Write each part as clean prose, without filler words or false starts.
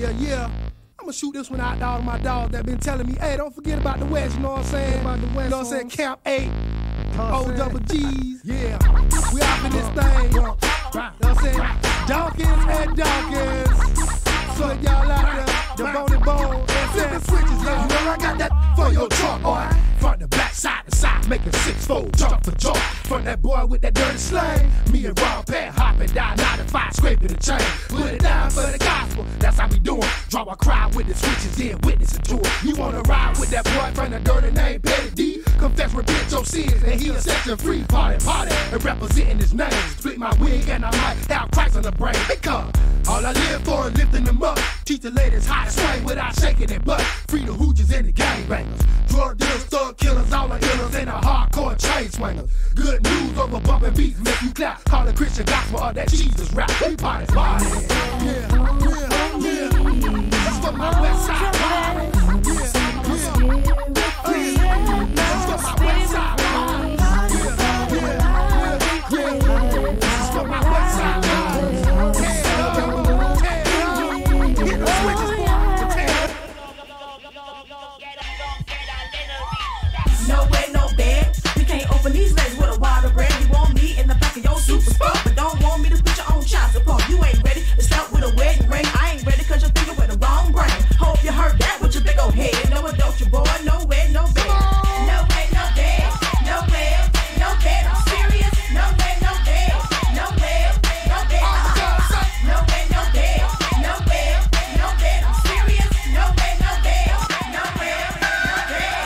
Yeah. I'ma shoot this one out to all my dogs that been telling me, hey, don't forget about the West, you know what I'm saying? About the West, you know what I'm saying? Camp 8, O double G's. Yeah, we out in this thing. You know what I'm saying? Dawkins and Dawkins. So y'all out there, the bony bone, and switches, yeah. You know I got that for your truck, boy. Front to back, side to side, making 6-4, jump for jump. From that boy with that dirty slang, me and Rob Pat hopping down 95, scraping the chain. Put it down for the gospel, that's how we doing. Draw a crowd with the switches, then witness it to it. You wanna ride with that boy from the dirty name Pettidee? Confess, repent your sins, and he'll set you free. Party, and representing his name. Split my wig and I might have Christ on the brain. Because all I live for is lifting them up. Teach the ladies how to swing without shaking their butt. Free the hoochies and the gangbangers. Drug dealers, thug killers, all the illers, and the hardcore chain swingers. Good news over bumping beats, make you clap. Call the Christian gospel or that Jesus rap. We party. Yeah. This is for my west side party. This is for my west side party. This is for my west side party. Hit the switches, no way, no bed. You can't open these legs with a wad of bread. You want me in the back of your super sport, but don't want me to put your own child support. You ain't ready to start with a wedding ring. I ain't ready cause you're thinking with the wrong brain. Hope you heard that with your big old head. No, it don't, your boy. No way, no bed. No way, no bed. No way, no bed. I'm serious. No way, no bed. No way, no bed. No way, no bed. No way, no bed. I'm serious. No way, no bed. No way, no bed.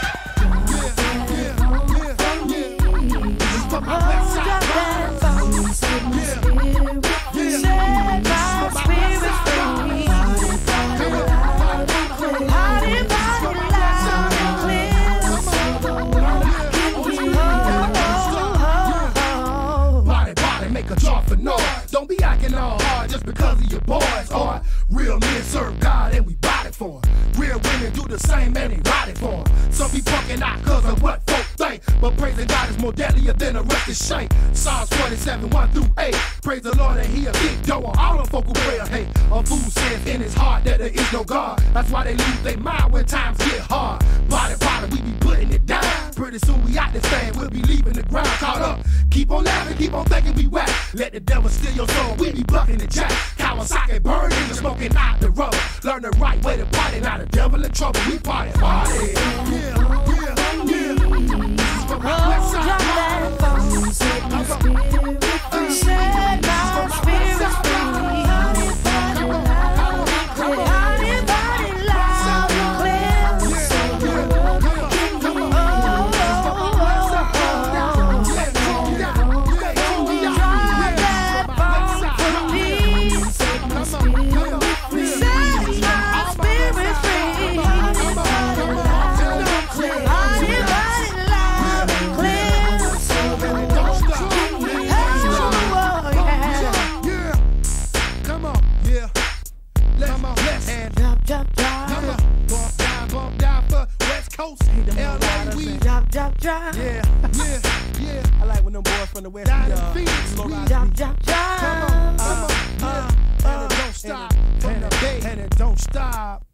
Don't be acting all hard just because of your boys. Or real men serve God and we bought it for 'em. Real women do the same and they ride it for 'em. Some be punking out cause of what folk think, but praising God is more deadlier than a rusted shank. Psalms 47, 1-8. Praise the Lord and he'll kick door on all the folk who pray or hate. A fool says in his heart that there is no God. That's why they lose their mind when times get hard. Body, we be putting it down. Pretty soon we out this thing, we'll be leaving the ground caught up. Keep on laughing, keep on thinking we whack. Let the devil steal your soul, we be bucking the jack. Kawasaki burn and smoking out the rubber. Learn the right way to party, now the devil in trouble. We party. Yeah. This is for my west side. Yeah. I like when them boys from the West Come on. And it don't stop.